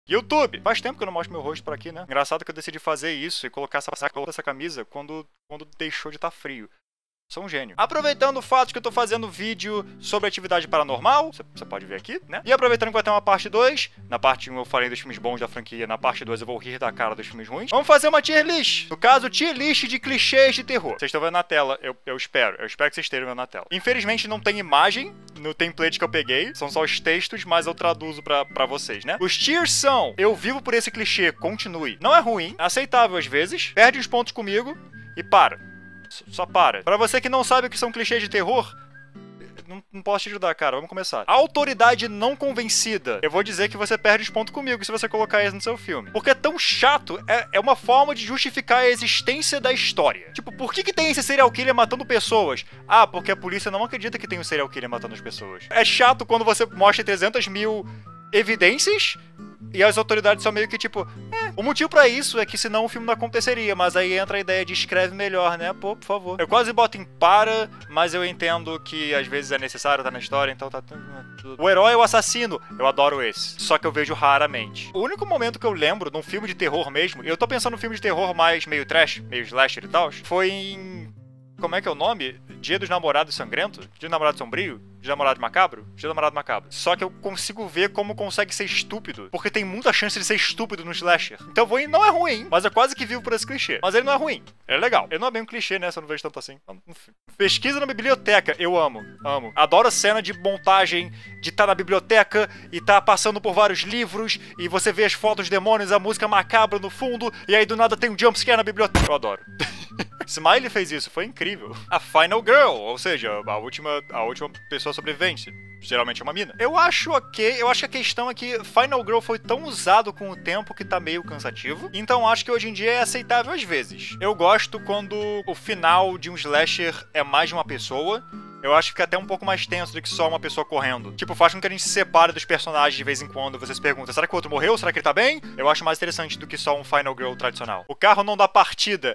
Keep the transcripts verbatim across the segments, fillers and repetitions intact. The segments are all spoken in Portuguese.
YouTube! Faz tempo que eu não mostro meu rosto por aqui, né? Engraçado que eu decidi fazer isso e colocar essa, essa camisa quando, quando deixou de estar frio. Sou um gênio. Aproveitando o fato de que eu tô fazendo vídeo sobre atividade paranormal, você pode ver aqui, né? E aproveitando que vai ter uma parte dois, na parte um eu falei dos filmes bons da franquia, na parte dois eu vou rir da cara dos filmes ruins. Vamos fazer uma tier list. No caso, tier list de clichês de terror. Vocês estão vendo na tela, eu, eu espero. Eu espero que vocês estejam vendo na tela. Infelizmente não tem imagem no template que eu peguei, são só os textos, mas eu traduzo pra, pra vocês, né? Os tiers são: eu vivo por esse clichê, continue. Não é ruim, aceitável às vezes, perde os pontos comigo e para. Só para. Pra você que não sabe o que são clichês de terror, não, não posso te ajudar, cara. Vamos começar. Autoridade não convencida. Eu vou dizer que você perde os pontos comigo se você colocar isso no seu filme. Porque é tão chato, é, é uma forma de justificar a existência da história. Tipo, por que que tem esse serial killer matando pessoas? Ah, porque a polícia não acredita que tem um serial killer matando as pessoas. É chato quando você mostra trezentas mil evidências e as autoridades são meio que tipo, é, o motivo pra isso é que senão o filme não aconteceria, mas aí entra a ideia de escreve melhor, né? Pô, por favor. Eu quase boto em para, mas eu entendo que às vezes é necessário estar na história, então tá tudo. O herói é o assassino, eu adoro esse, só que eu vejo raramente. O único momento que eu lembro num filme de terror mesmo, e eu tô pensando num filme de terror mais meio trash, meio slasher e tal, foi em... como é que é o nome? Dia dos Namorados Sangrento? Dia do Namorado Sombrio? Dia do Namorado Macabro? Dia do Namorado Macabro. Só que eu consigo ver como consegue ser estúpido, porque tem muita chance de ser estúpido no slasher. Então eu vou em, não é ruim, mas eu quase que vivo por esse clichê. Mas ele não é ruim, ele é legal. Ele não é bem um clichê, né, se eu não vejo tanto assim. Pesquisa na biblioteca, eu amo, amo. Adoro a cena de montagem, de estar na biblioteca e tá passando por vários livros, e você vê as fotos dos demônios, a música macabra no fundo, e aí do nada tem um jumpscare na biblioteca. Eu adoro. Smiley fez isso, foi incrível. A Final Girl, ou seja, a última, a última pessoa sobrevivente. Geralmente é uma mina. Eu acho ok, eu acho que a questão é que Final Girl foi tão usado com o tempo que tá meio cansativo. Então acho que hoje em dia é aceitável às vezes. Eu gosto quando o final de um slasher é mais de uma pessoa. Eu acho que fica até um pouco mais tenso do que só uma pessoa correndo. Tipo, faz com que a gente se separe dos personagens de vez em quando. Você se pergunta, será que o outro morreu? Será que ele tá bem? Eu acho mais interessante do que só um Final Girl tradicional. O carro não dá partida.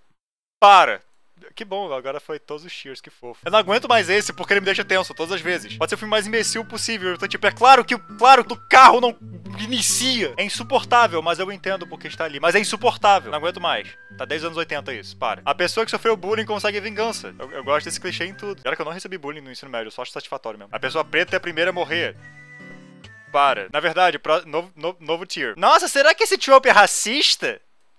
Para! Que bom, agora foi todos os cheers, que fofo. Eu não aguento mais esse, porque ele me deixa tenso todas as vezes. Pode ser o filme mais imbecil possível. Então, tipo, é claro que, claro que o carro não inicia. É insuportável, mas eu entendo porque está ali. Mas é insuportável. Não aguento mais. Tá desde os anos oitenta isso, para. A pessoa que sofreu bullying consegue vingança. Eu, eu gosto desse clichê em tudo. Era que eu não recebi bullying no ensino médio, eu só acho satisfatório mesmo. A pessoa preta é a primeira a morrer. Para. Na verdade, pro, novo, novo, novo tier. Nossa, será que esse trope é racista?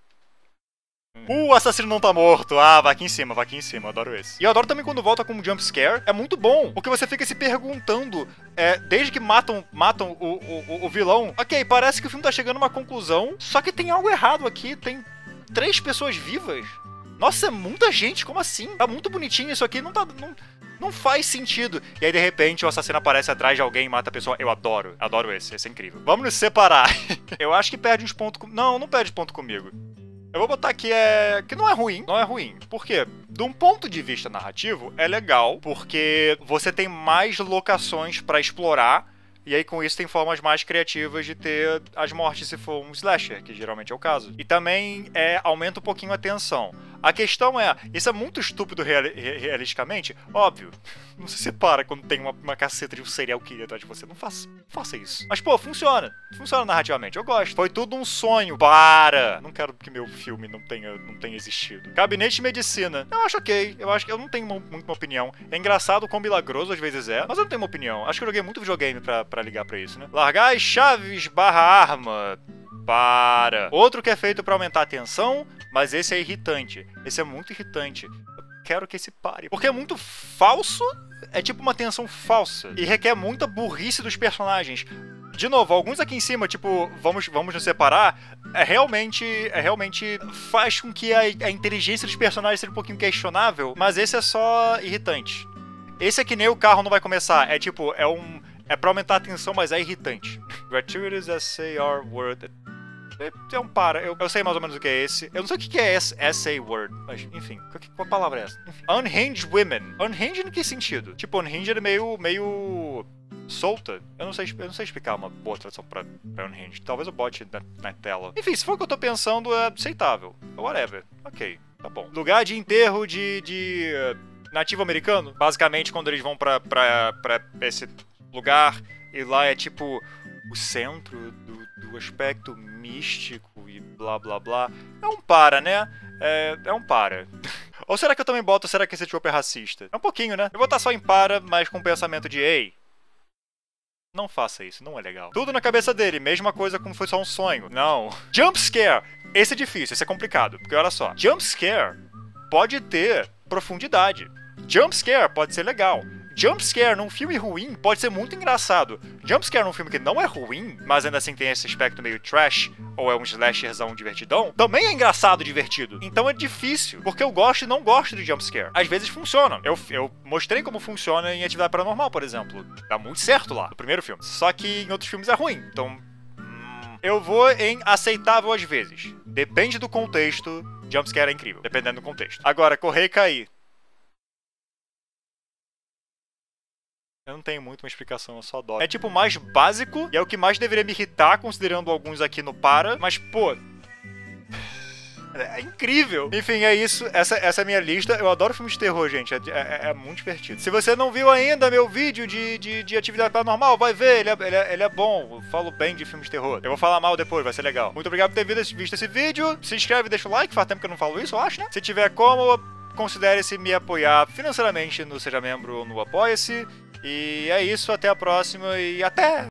O assassino não tá morto. Ah, vai aqui em cima, vai aqui em cima. Eu adoro esse. E eu adoro também quando volta com um jump scare. É muito bom, porque você fica se perguntando, é, desde que matam, matam o, o, o vilão. Ok, parece que o filme tá chegando a uma conclusão, só que tem algo errado aqui. Tem três pessoas vivas. Nossa, é muita gente, como assim? Tá muito bonitinho isso aqui, não tá... Não... Não faz sentido. E aí, de repente, o assassino aparece atrás de alguém e mata a pessoa. Eu adoro. Adoro esse. Esse é incrível. Vamos nos separar. Eu acho que perde uns pontos... Com... Não, não perde ponto comigo. Eu vou botar aqui é... que não é ruim. Não é ruim. Por quê? De um ponto de vista narrativo, é legal. Porque você tem mais locações pra explorar. E aí, com isso, tem formas mais criativas de ter as mortes se for um slasher, que geralmente é o caso. E também é, aumenta um pouquinho a tensão. A questão é, isso é muito estúpido reali realisticamente? Óbvio. Não se separa quando tem uma, uma caceta de um serial killer atrás de você. Não faça, não faça isso. Mas, pô, funciona. Funciona narrativamente. Eu gosto. Foi tudo um sonho. Para! Não quero que meu filme não tenha, não tenha existido. Gabinete de Medicina. Eu acho ok. Eu acho que eu não tenho muito uma opinião. É engraçado, quão milagroso às vezes é. Mas eu não tenho uma opinião. Acho que eu joguei muito videogame pra, pra ligar pra isso, né? Largar as chaves barra arma. Para! Outro que é feito pra aumentar a tensão, mas esse é irritante. Esse é muito irritante. Eu quero que esse pare. Porque é muito falso, é tipo uma tensão falsa. E requer muita burrice dos personagens. De novo, alguns aqui em cima, tipo, vamos, vamos nos separar, é realmente, é realmente faz com que a, a inteligência dos personagens seja um pouquinho questionável, mas esse é só irritante. Esse é que nem o carro não vai começar, é tipo, é um... é pra aumentar a tensão, mas é irritante. Gratuitous S A R word... É um para, eu, eu sei mais ou menos o que é esse. Eu não sei o que é S A word, mas enfim, qual palavra é essa? Enfim. Unhinged women. Unhinged em que sentido? Tipo, unhinged é meio, meio solta. Eu não sei, eu não sei explicar uma boa tradução pra, pra unhinged. Talvez eu bote na, na tela. Enfim, se for o que eu tô pensando, é aceitável. Whatever. Ok, tá bom. Lugar de enterro de, de uh, nativo americano. Basicamente, quando eles vão pra, pra, pra esse lugar, e lá é tipo o centro do, do o aspecto místico e blá blá blá, é um para, né? É, é um para. Ou será que eu também boto, será que esse trope é racista? É um pouquinho, né? Eu vou botar só em para, mas com o pensamento de, ei, não faça isso, não é legal. Tudo na cabeça dele, mesma coisa como foi só um sonho. Não. Jump scare. Esse é difícil, esse é complicado. Porque olha só, jump scare pode ter profundidade. Jump scare pode ser legal. Jump scare num filme ruim pode ser muito engraçado. Jump scare num filme que não é ruim, mas ainda assim tem esse aspecto meio trash, ou é um slasherzão divertidão, também é engraçado e divertido. Então é difícil, porque eu gosto e não gosto de jump scare. Às vezes funciona. Eu, eu mostrei como funciona em Atividade Paranormal, por exemplo. Dá muito certo lá, no primeiro filme. Só que em outros filmes é ruim, então... Hum, eu vou em aceitável às vezes. Depende do contexto, jump scare é incrível, dependendo do contexto. Agora, correr e cair. Eu não tenho muito uma explicação, eu só adoro. É tipo o mais básico e é o que mais deveria me irritar, considerando alguns aqui no para. Mas, pô... é incrível! Enfim, é isso. Essa, essa é a minha lista. Eu adoro filmes de terror, gente. É, é, é muito divertido. Se você não viu ainda meu vídeo de, de, de Atividade Paranormal, vai ver. Ele é, ele, é, ele é bom. Eu falo bem de filmes de terror. Eu vou falar mal depois, vai ser legal. Muito obrigado por ter visto esse vídeo. Se inscreve e deixa o like. Faz tempo que eu não falo isso, eu acho, né? Se tiver como, considere-se me apoiar financeiramente no Seja Membro ou no Apoia-se. E é isso, até a próxima e até!